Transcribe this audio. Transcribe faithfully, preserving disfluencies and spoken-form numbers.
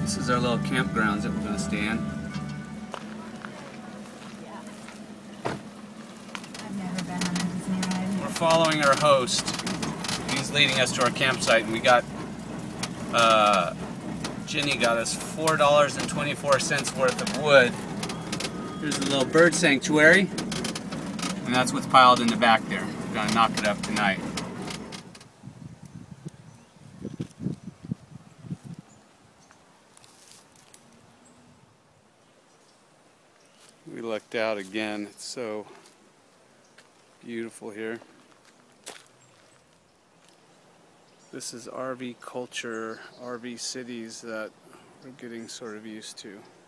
This is our little campgrounds that we're going to stay in. I've never been on a Disney ride. We're following our host. He's leading us to our campsite, and we got, uh, Jenny got us four dollars and twenty-four cents worth of wood. Here's a little bird sanctuary, and that's what's piled in the back there. We're going to knock it up tonight. We lucked out again. It's so beautiful here. This is R V culture, R V cities that we're getting sort of used to.